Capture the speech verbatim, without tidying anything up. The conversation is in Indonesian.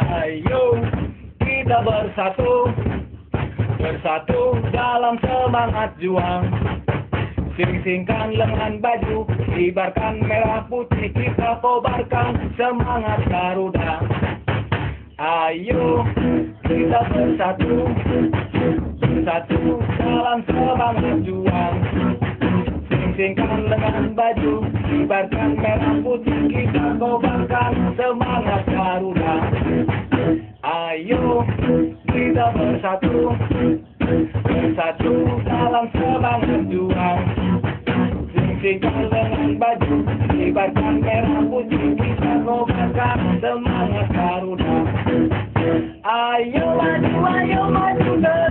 Ayo kita bersatu, bersatu dalam semangat juang. Sing-singkan lengan baju, kibarkan merah putih, kita kobarkan semangat Garuda. Ayo kita bersatu, bersatu dalam semangat juang. Sing-singkan lengan baju, kibarkan merah putih, kita kobarkan semangat Garuda. Ayo kita bersatu, bersatu dalam semangat juang. Sing-singkan lengan baju, kibarkan merah putih, kita kobarkan semangat Garuda. Ayo maju, ayo maju.